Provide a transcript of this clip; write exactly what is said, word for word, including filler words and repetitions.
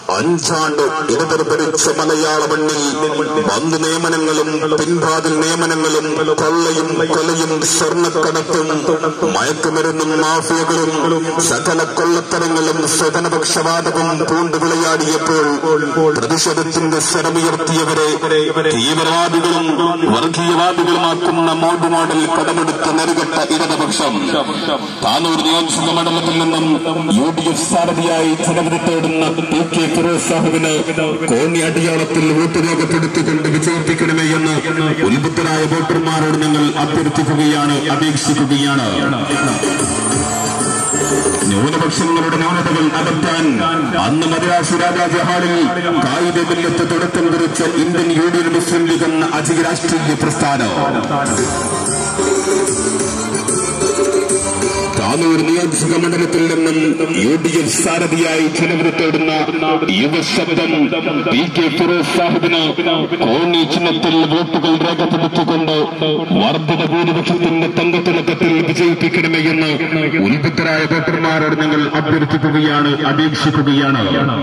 അഞ്ചാണ്ട് ഇടതർ ഭരിച്ച മലയാള മണ്ണിൽ വന്നു നിയമനങ്ങളും പിൻവാതിൽ നിയമനങ്ങളും കൊള്ളയും കൊലയും സ്വർണ്ണക്കടത്തും മയക്കുമരുന്നും മാഫിയകളും സകല കൊള്ളത്തരങ്ങളും സ്വജനപക്ഷപാതവും പൂണ്ടുവിളയാടിയപ്പോൾ പ്രതിഷേധത്തിന്റെ സ്വരമുയർത്തിയവരെ തീവ്രവാദികളും വർഗീയവാദികളുമാക്കുന്ന മോഡ് മോഡൽ കടമെടുത്ത നെറുകെട്ട ഇടതുപക്ഷം താനൂർ നിയോജക മണ്ഡലത്തിൽ നിന്നും യു ഡി എഫ് സ്ഥാനാർത്ഥിയായി ജനവിധി തേടുന്ന പി കെ ഫിറോസ് സാഹിബിന് കോന്നി അടിയാളത്തിൽ വോട്ട് രേഖപ്പെടുത്തിക്കൊണ്ട് വിജയിപ്പിക്കണമേ എന്ന് ഉത്ബുദ്ധരായ വോട്ടർമാരോട് ഞങ്ങൾ അഭ്യർത്ഥിക്കുകയാണ്, അപേക്ഷിക്കുകയാണ്. ന്യൂനപക്ഷങ്ങളുടെ ന്യൂനതകൾ അകറ്റാൻ അന്ന് മദ്രാസ് രാജാജി ഹാളിൽ കായിക ബില്ലത്ത് തുടക്കം കുറിച്ച ഇന്ത്യൻ യൂണിയൻ മുസ്ലിം ലീഗ് എന്ന അജയ രാഷ്ട്രീയ പ്രസ്ഥാനം താനൂർ നിയോജക മണ്ഡലത്തിൽ നിന്നും യു ഡി എഫ് സ്ഥാനാർത്ഥിയായി ജനവിധി തേടുന്ന യുവശബ്ദം പി കെ ഫിറോസ് സാഹിബിന് കോന്നി ചിഹ്നത്തിൽ വോട്ടുകൾ രേഖപ്പെടുത്തിക്കൊണ്ട് വർദ്ധിത ഭൂരിപക്ഷത്തിന്റെ തങ്കത്തിളക്കത്തിൽ വിജയിപ്പിക്കണമേ എന്ന് ഉത്ബുദ്ധരായ വോട്ടർമാരോട് ഞങ്ങൾ അഭ്യർത്ഥിക്കുകയാണ്, അപേക്ഷിക്കുകയാണ്.